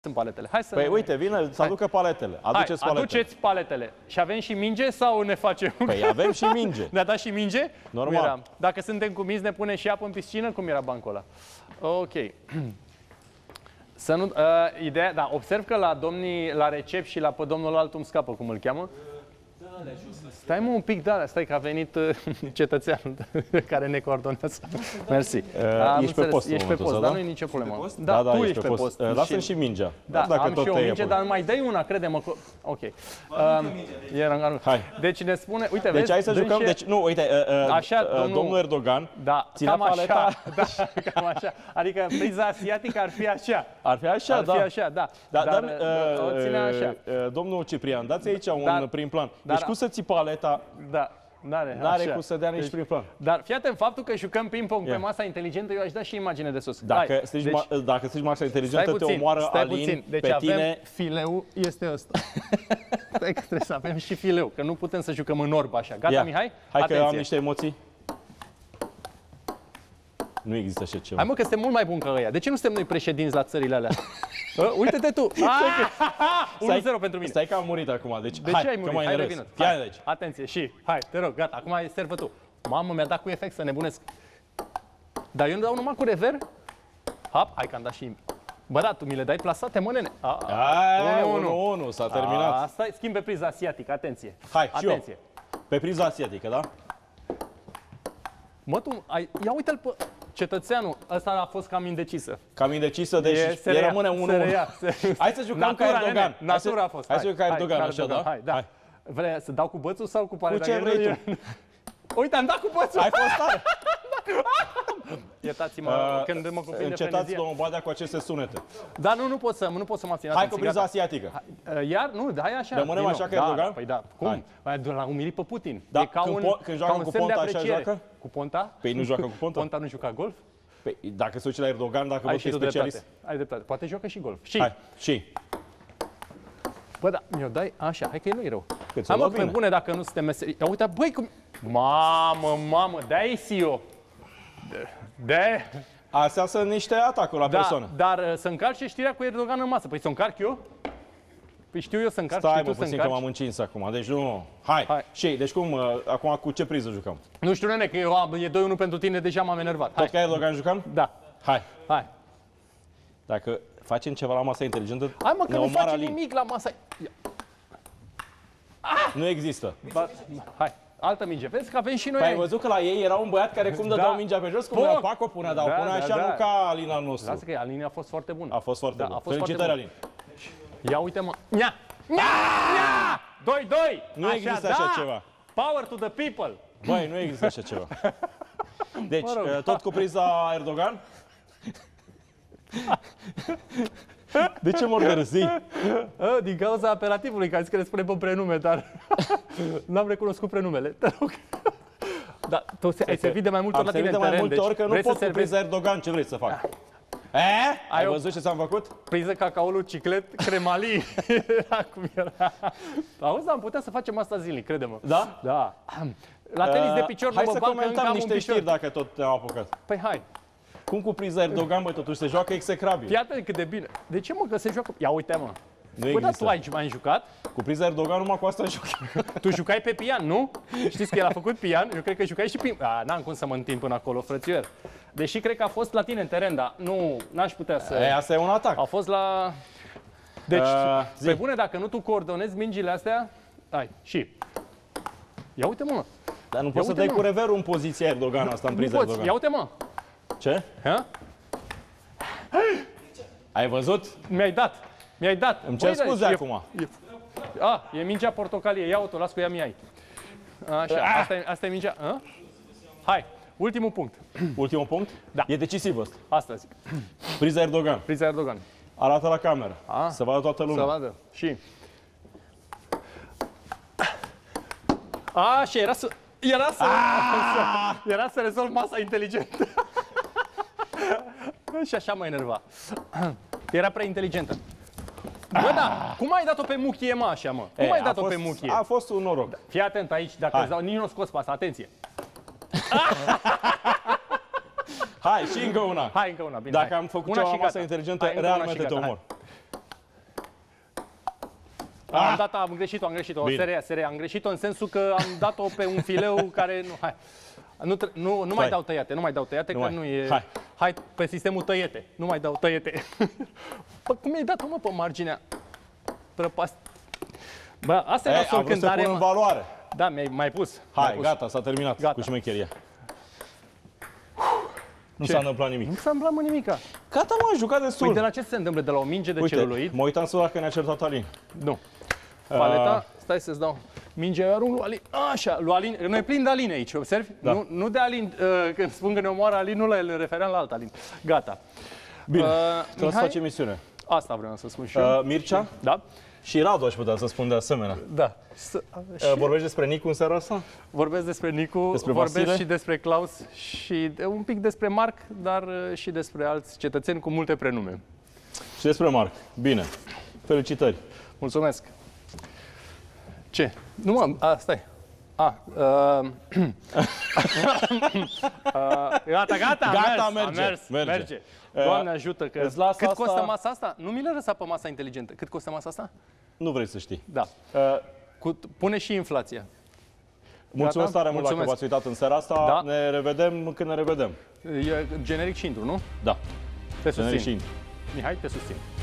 sunt paletele. Hai să Păi uite, vine să aducă paletele. Aduceți paletele. Aduceți paletele. Și avem și minge sau ne facem? Păi avem și minge. Ne-a dat și minge? Normal. Dacă suntem cuminți, ne punem și apă în piscină? Cum era bancul ăla? Ok. Să nu, ideea, da, observ că la domnii, la Recep și la pe domnul altul îmi scapă, cum îl cheamă. Stai mă un pic, da, stai că a venit cetățeanul care ne coordonează. Mersi. Ești pe post, ești pe post, dar nu e nicio problemă. Da, tu ești pe post. Lasă-mi și mingea. Da, dacă am tot și o minge, pune. dar mai dai una, crede-mă. Ok. Hai. Deci ne spune, uite, deci vezi, hai să jucăm, deci nu, uite, așa, domnul Erdogan ținea paleta. Da, cam așa. Adică priza asiatică ar fi așa. Ar fi așa, ar da. fi așa, da. Dar o ținea așa. Domnul Ciprian, dați aici un prim plan. Deci cum să ții paleta? Da. N-are cum să dea nici prin plan. Dar fii atent, faptul că jucăm ping-pong pe masa inteligentă, eu aș da și imagine de sus. Dacă strici masa inteligentă, te omoară Alin, deci pe tine. Avem fileu este ăsta. Stai că trebuie să avem și fileu, că nu putem să jucăm în orb așa. Gata, Mihai? Hai Atenție. că am niște emoții. Nu există așa ceva. Hai mă că suntem mult mai buni ca ăia. De ce nu suntem noi președinți la țările alea? Uite-te tu! 1-0 pentru mine. Stai că am murit acum. Deci, de ce ai murit? Hai, revină. Hai. Atenție, și hai, te rog, gata, acum e servă tu. Mamă, mi-a dat cu efect să nebunesc. Dar eu nu dau numai cu rever? Hop, hai că am dat și... Bă, da, tu mi le dai plasate, mă, nene. 1-1, s-a terminat. Asta e schimb pe priza asiatică, atenție. Hai, atenție. Pe priza asiatică, da? Mă, tu, ia uite-l pe... Cetățeanul, ăsta a fost cam indecisă. Cam indecisă, deci rămâne 1-1. Hai să jucăm ca Erdogan. Natura a fost. Hai să jucăm ca Erdogan, așa, da? Hai, da. Vrei să dau cu bățul sau cu paleta? Cu ce vrei tu? Uite, am dat cu bățul. Ai fost tare. Iertați-mă când mă cuprinde încetați, domnul Badea, cu aceste sunete. Dar nu pot să mă abțin. Hai cu priza asiatică. Iar? Nu, hai așa. Rămânem așa ca Erdogan? Păi da, cum? L-a umilit pe Putin. Da, când joacă cu Ponta, așa joacă? Cu Ponta? Păi nu joacă cu Ponta? Ponta nu juca golf? Păi dacă se duce la Erdogan, dacă vă fi specialist. Ai dreptate. Poate joacă și golf. Hai, și. Bă, da, mi-o dai așa, hai că nu e rău. Hai mă, pe bune dacă nu suntem meserii. Ia uite, băi, cum... Mamă, de-aia eu. Astea sunt niște atacuri la persoană. Dar să încarci știrea cu Erdogan în masă. Păi să încarc eu? Păi știu eu să încarc. Stai mă puțin că m-am încins acum, deci nu... Hai. Și, deci cum, acum cu ce priză jucăm? Nu știu, nene, că e 2-1 pentru tine, deja m-am enervat. Tot ca Erdogan jucăm? Da. Hai. Dacă facem ceva la masa inteligentă, hai mă, că nu facem nimic la masa... Nu există. Hai. Altă minge. Vezi că avem și noi. Păi ai văzut că la ei era un băiat care cum dădeau mingea pe jos, cum era Paco punea, dar o punea așa, nu ca Alin al nostru. Lasă că Alin a fost foarte bun. A fost foarte bun. Felicitări, Alin. Ia uite-mă. 2-2! Nu există așa ceva. Power to the people! Băi, nu există așa ceva. Deci, tot cu priza Erdogan? De ce mor de râs? Din cauza apelativului, care îți spune pe prenume, dar n-am recunoscut prenumele. Te rog. Da, tu ai servit de mai multe ori la tine în teren. Am servit de mai multe ori că nu pot cu priza Erdogan. Ce vrei să fac? Ai văzut ce s-am făcut? Priză cacaoul, ciclet, cremalii. Cum era? Auzi, am putea să facem asta zilnic, crede-mă. Da? Da. La tenis de picior, hai să comentăm niște știri dacă tot te-am apucat. Păi hai. Cum cu priza Erdogan, băi, totuși se joacă execrabil. Fii atent cât de bine. De ce, mă, că se joacă? Ia uite, mă. Nu există. Dar tu ai jucat? Cu priza Erdogan numai cu asta joc. Tu jucai pe pian, nu? Știți că el a făcut pian? Eu cred că jucai și pe... N-am cum să mă întind până acolo, frățior. Deși cred că a fost la tine în teren, dar n-aș putea să... Asta e un atac. A fost la... Deci, pe bune, dacă nu tu coordonezi mingile astea... Hai, și... Ia uite, mă. Dar nu poți să dai cu reverul în poziția Erdogan asta, în priza Erdogan. Ia uite, mă. Ce? Ai văzut? Mi-ai dat. Îmi cer scuze acum. E mingea portocalie. Ia-o, las cu ea mi-ai. Așa, asta e mingea. Hai, ultimul punct. Ultimul punct? Da. E decisiv ăsta. Asta zic. Priza Erdogan. Priza Erdogan. Arată la cameră. Să vadă toată lumea. Să vadă. Și... și era să rezolv masa inteligentă. Și așa mă enerva. Era prea inteligentă. Bă, da, cum ai dat-o pe muchie, mă, așa, mă? Cum ai dat-o pe muchie? A fost un noroc. Fii atent aici, dacă îți dau, nici nu o scos pe asta, atenție. Hai, și încă una. Hai, încă una, bine. Dacă am făcut ceva masă inteligentă, realmente te omor. Am greșit-o. Seria. Am greșit-o în sensul că am dat-o pe un fileu care... Nu mai dau tăiate, că nu e... Hai pe sistemul tăiete. Nu mai dau tăiete. Bă, cum i-ai dat-o, mă, pe marginea prăpast? Bă, asta e nasol când are... în valoare. Da, mai pus. Hai, gata, s-a terminat cu șmecheria. Nu s-a întâmplat nimic. Nu s-a întâmplat, mă, nimica. Gata, m-am jucat destul. Păi de la ce se întâmplă? De la o minge de celuloid? Mă uitam să văd dacă ne-a certat Alin. Nu. Paleta, stai să-ți dau. Mingea arunc lui Alin. Așa, lui Alin. Noi plin de Alin aici, observi? Da. Nu de Alin, când spun că ne omoară Alin, nu ne refeream la alt Alin. Gata. Bine, trebuie să facem misiune. Asta vreau să spun și eu. Mircea? Da. Și Radu aș putea să spun de asemenea. Da. Vorbești despre Nicu în seara asta? Vorbesc despre Nicu, vorbesc Vasile? și despre Claus și un pic despre Marc, dar și despre alți cetățeni cu multe prenume. Și despre Marc. Bine. Felicitări. Mulțumesc. Ce? Nu mă, stai. Gata, merge. Doamne ajută că... Cât costă masa asta? Nu mi le lăsa pe masa inteligentă. Cât costă masa asta? Nu vrei să știi. Da. Pune și inflația. Mulțumesc tare mult dacă v-ați uitat în seara asta. Da. Ne revedem când ne revedem. E generic și intru, nu? Da. Te susțin. Mihai, te susțin.